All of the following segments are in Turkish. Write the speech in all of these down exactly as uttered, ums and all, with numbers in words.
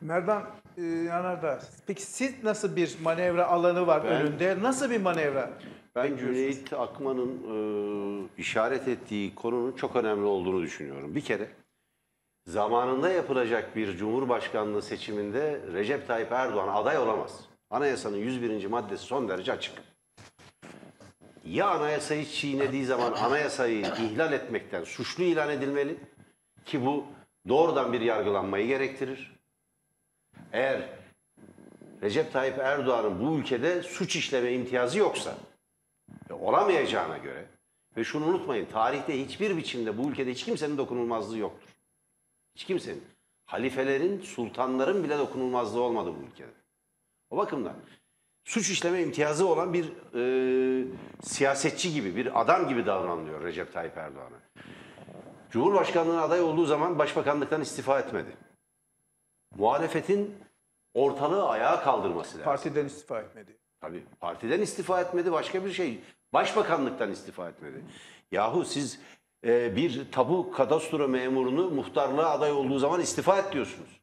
Merdan e, Yanardağ, peki siz nasıl bir manevra alanı var Ben- önünde? Nasıl bir manevra Ben bekliyorsunuz? Cüneyt Akman'ın e, işaret ettiği konunun çok önemli olduğunu düşünüyorum. Bir kere zamanında yapılacak bir Cumhurbaşkanlığı seçiminde Recep Tayyip Erdoğan aday olamaz. Anayasanın yüz birinci maddesi son derece açık. Ya anayasayı çiğnediği zaman anayasayı ihlal etmekten suçlu ilan edilmeli ki bu doğrudan bir yargılanmayı gerektirir. Eğer Recep Tayyip Erdoğan'ın bu ülkede suç işleme imtiyazı yoksa ve olamayacağına göre ve şunu unutmayın, tarihte hiçbir biçimde bu ülkede hiç kimsenin dokunulmazlığı yoktur. Hiç kimsenin. Halifelerin, sultanların bile dokunulmazlığı olmadı bu ülkede. O bakımdan suç işleme imtiyazı olan bir e, siyasetçi gibi, bir adam gibi davranılıyor Recep Tayyip Erdoğan'a. Cumhurbaşkanlığına aday olduğu zaman başbakanlıktan istifa etmedi. Muhalefetin ortalığı ayağa kaldırması lazım. Partiden istifa etmedi. Tabii partiden istifa etmedi, başka bir şey. Başbakanlıktan istifa etmedi. Yahu siz e, bir tabu kadastro memurunu muhtarlığa aday olduğu zaman istifa et diyorsunuz.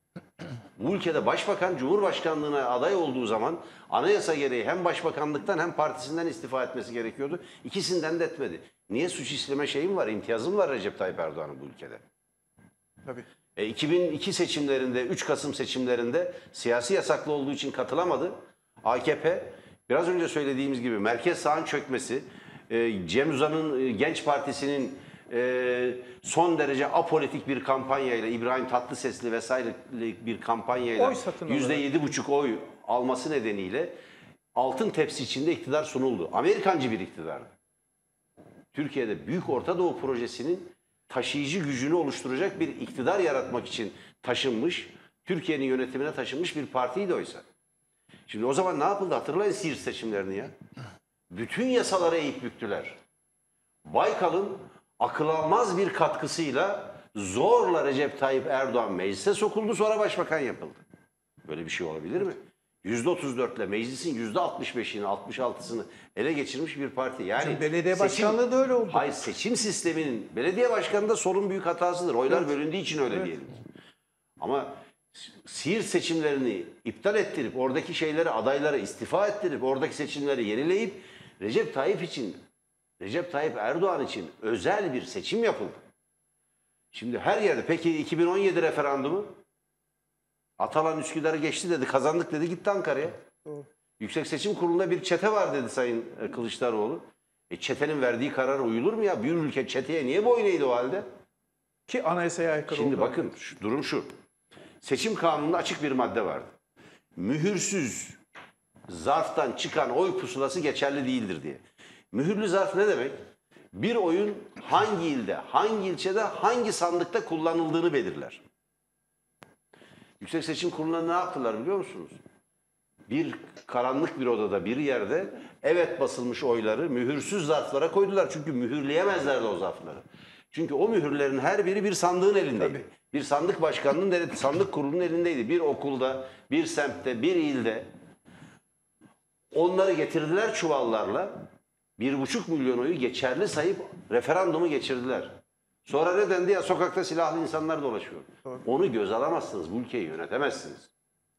Bu ülkede başbakan Cumhurbaşkanlığına aday olduğu zaman anayasa gereği hem başbakanlıktan hem partisinden istifa etmesi gerekiyordu. İkisinden de etmedi. Niye suç işleme şeyim var, imtiyazım var Recep Tayyip Erdoğan'ın bu ülkede? Tabii. E, iki bin iki seçimlerinde, üç Kasım seçimlerinde siyasi yasaklı olduğu için katılamadı. A K P, biraz önce söylediğimiz gibi merkez sağın çökmesi, e, Cem Uzan'ın e, Genç Partisi'nin e, son derece apolitik bir kampanyayla, İbrahim Tatlısesli vesaire bir kampanyayla Oy satın yüzde alarak. yedi buçuk oy alması nedeniyle altın tepsi içinde iktidar sunuldu. Amerikancı bir iktidardı. Türkiye'de Büyük Orta Doğu Projesi'nin taşıyıcı gücünü oluşturacak bir iktidar yaratmak için taşınmış, Türkiye'nin yönetimine taşınmış bir partiydi oysa. Şimdi o zaman ne yapıldı? Hatırlayın Siirt seçimlerini ya. Bütün yasalara eğip büktüler. Baykal'ın akıl almaz bir katkısıyla zorla Recep Tayyip Erdoğan meclise sokuldu, sonra başbakan yapıldı. Böyle bir şey olabilir mi? yüzde otuz dört ile meclisin yüzde altmış beşini, altmış altısını ele geçirmiş bir parti. Yani Şimdi belediye seçim- başkanlığı da öyle oldu. Hayır, seçim sisteminin belediye başkanında solun büyük hatasıdır. Oylar Evet. bölündüğü için öyle Evet. diyelim. Ama Siirt seçimlerini iptal ettirip oradaki şeyleri, adayları istifa ettirip oradaki seçimleri yenileyip Recep Tayyip için, Recep Tayyip Erdoğan için özel bir seçim yapıldı. Şimdi her yerde, peki iki bin on yedi referandumu? Atalan Üsküdar'ı geçti dedi, kazandık dedi, gitti Ankara'ya. Doğru. Yüksek Seçim Kurulu'nda bir çete var dedi Sayın e, Kılıçdaroğlu. E çetenin verdiği karara uyulur mu ya? Bir ülke çeteye niye boyun eğdi o halde? Ki anayasaya aykırı Şimdi oldu. bakın şu, durum şu. Seçim kanununda açık bir madde vardı. Mühürsüz zarftan çıkan oy pusulası geçerli değildir diye. Mühürlü zarf ne demek? Bir oyun hangi ilde, hangi ilçede, hangi sandıkta kullanıldığını belirler. Yüksek Seçim Kurulu'na ne yaptılar biliyor musunuz? Bir karanlık bir odada, bir yerde evet basılmış oyları mühürsüz zarflara koydular. Çünkü mühürleyemezlerdi o zarfları. Çünkü o mühürlerin her biri bir sandığın elindeydi. Tabii. Bir sandık başkanının, devlet- sandık kurulunun elindeydi. Bir okulda, bir semtte, bir ilde. Onları getirdiler çuvallarla. Bir buçuk milyon oyu geçerli sayıp referandumu geçirdiler. Sonra ne dendi ya, sokakta silahlı insanlar dolaşıyor. Doğru. Onu göz alamazsınız, bu ülkeyi yönetemezsiniz.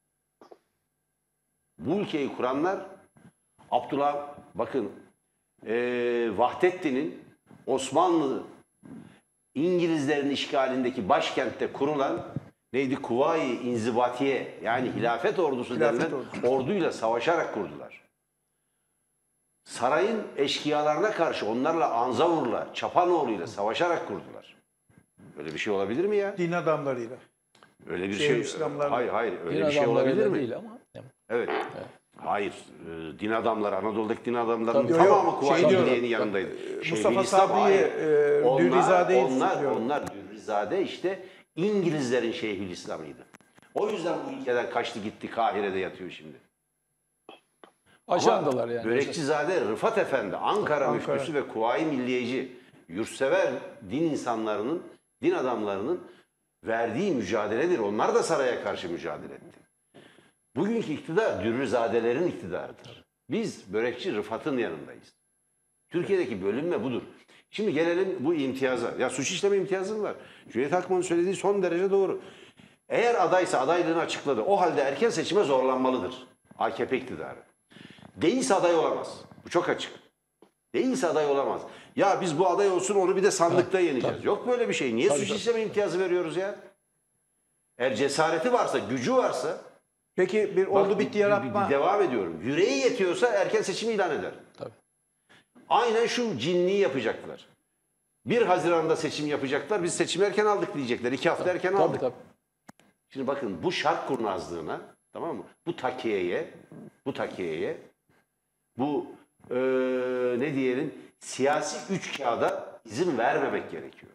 Bu ülkeyi kuranlar Abdullah, bakın eee Vahdettin'in Osmanlı İngilizlerin işgalindeki başkentte kurulan neydi? Kuvayi İnzibatiye, yani hilafet ordusu Hilafet denilen ordusu. orduyla savaşarak kurdular. Sarayın eşkıyalarına karşı onlarla Anzavur'la, Çapanoğlu'yla savaşarak kurdular. Öyle bir şey olabilir mi ya? Din adamlarıyla. Öyle bir Şehir şey. İslamlarla. Hayır hayır, öyle Din bir şey olabilir adamlarıyla mi? değil ama. Evet. Hayır. e, din adamları, Anadolu'daki din adamlarının Tabii. tamamı Yok, yok, Kuvayi şey diyorum. Milliye'nin yanındaydı. Mustafa Şeyhülislam, Sabri'yi, hayır. e, Onlar- Dürrizade'yi Onlar, diyorum. onlar Dürrizade işte İngilizlerin Şeyhülislam'ıydı. O yüzden bu ülkeden kaçtı gitti, Kahire'de yatıyor şimdi. Ajandalar yani. Börekçizade Rıfat Efendi, Ankara, Ankara. müftüsü ve Kuvayi Milliyeci, yurtsever din insanlarının, din adamlarının verdiği mücadeledir. Onlar da saraya karşı mücadele etti. Bugünkü iktidar Dürrizadelerin iktidarıdır. Biz börekçi Rıfat'ın yanındayız. Türkiye'deki bölünme budur. Şimdi gelelim bu imtiyaza. Ya suç işleme imtiyazı var. Cüneyt Akman'ın söylediği son derece doğru. Eğer adaysa adaylığını açıkladı. O halde erken seçime zorlanmalıdır A K P iktidarı. Değilse aday olamaz. Bu çok açık. Değilse aday olamaz. Ya biz bu aday olsun onu bir de sandıkta yeneceğiz. tabii. Yok böyle bir şey. Niye Tabii, suç tabii. işleme imtiyazı veriyoruz ya? Eğer cesareti varsa, gücü varsa... Peki bir Bak, oldu bitti bir- yaratma. bir- bir devam ediyorum. Yüreği yetiyorsa erken seçimi ilan eder. Tabii. Aynen şu cinliği yapacaklar. bir Haziran'da seçim yapacaklar. Biz seçimi erken aldık diyecekler. iki hafta erken Tabii aldık. tabii. Şimdi bakın bu şart kurnazlığına, tamam mı? Bu takiyeye, bu takiyeye, bu eee, ne diyelim siyasi üç kağıda izin vermemek gerekiyor.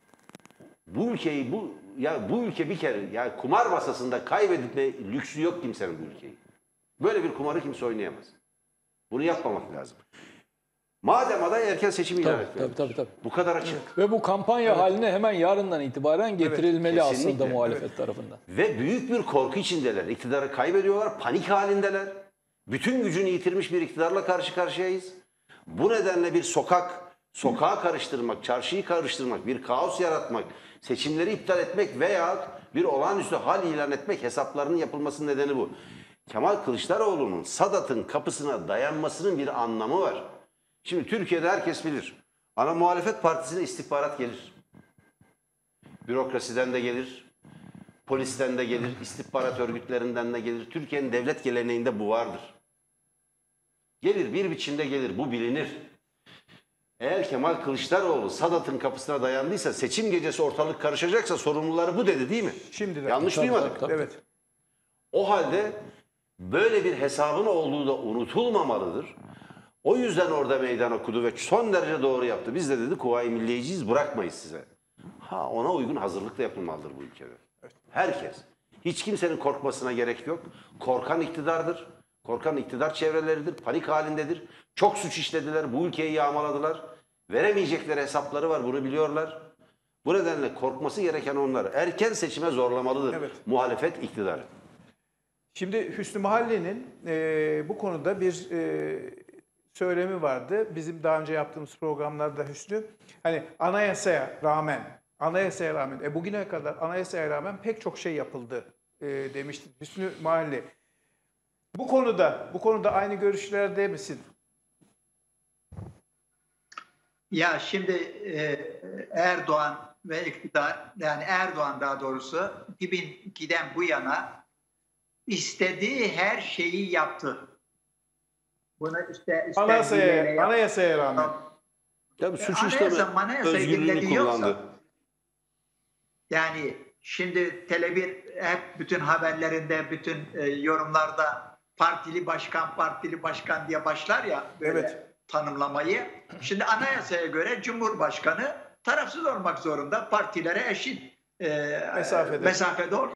Bu ülkeyi bu ya bu ülke bir kere ya kumar masasında kaybetme lüksü yok kimsenin bu ülkeyi. Böyle bir kumarı kimse oynayamaz. Bunu yapmamak lazım. Madem aday erken seçim ilan Tabii, etmelidir. tabii, tabii, tabii. Bu kadar açık. Ve bu kampanya haline hemen yarından itibaren getirilmeli kesinlikle, aslında muhalefet evet. tarafından. Ve büyük bir korku içindeler. İktidarı kaybediyorlar, panik halindeler. Bütün gücünü yitirmiş bir iktidarla karşı karşıyayız. Bu nedenle bir sokak, sokağı karıştırmak, çarşıyı karıştırmak, bir kaos yaratmak, seçimleri iptal etmek veya bir olağanüstü hal ilan etmek hesaplarının yapılmasının nedeni bu. Kemal Kılıçdaroğlu'nun Sadat'ın kapısına dayanmasının bir anlamı var. Şimdi Türkiye'de herkes bilir. Ana muhalefet partisine istihbarat gelir. Bürokrasiden de gelir. Polisten de gelir, istihbarat örgütlerinden de gelir. Türkiye'nin devlet geleneğinde bu vardır. Gelir, bir biçimde gelir, bu bilinir. Eğer Kemal Kılıçdaroğlu Sadat'ın kapısına dayandıysa, seçim gecesi ortalık karışacaksa sorumluları bu dedi değil mi? Şimdi de. Yanlış Tabii, duymadık. tabii, tabii. Evet. O halde böyle bir hesabın olduğu da unutulmamalıdır. O yüzden orada meydan okudu ve son derece doğru yaptı. Biz de dedi Kuvayi Milliyeciyiz, bırakmayız size. Ha, ona uygun hazırlık da yapılmalıdır bu ülkede. Herkes. Hiç kimsenin korkmasına gerek yok. Korkan iktidardır. Korkan iktidar çevreleridir. Panik halindedir. Çok suç işlediler. Bu ülkeyi yağmaladılar. Veremeyecekleri hesapları var. Bunu biliyorlar. Bu nedenle korkması gereken onlar. Erken seçime zorlamalıdır. Evet. Muhalefet iktidarı. Şimdi Hüsnü Mahalle'nin e, bu konuda bir e, söylemi vardı. Bizim daha önce yaptığımız programlarda Hüsnü, hani anayasaya rağmen, anayasaya rağmen, e, bugüne kadar anayasaya rağmen pek çok şey yapıldı e, demişti Hüsnü Mahalle. Bu konuda, bu konuda aynı görüşlerde misin? Ya şimdi e, Erdoğan ve iktidar, yani Erdoğan daha doğrusu iki bin ikiden bu yana istediği her şeyi yaptı. Bunu işte istendiğiyle Anayasaya, yaptı. anayasaya rağmen. Tabii suç Anayasa, işleme manayasayı özgürlüğünü dinlediği yoksa- kullandı. Yani şimdi Tele bir hep bütün haberlerinde, bütün e, yorumlarda partili başkan, partili başkan diye başlar ya böyle Evet. tanımlamayı. Şimdi anayasaya göre Cumhurbaşkanı tarafsız olmak zorunda, partilere eşit e, Mesafede. mesafede olmak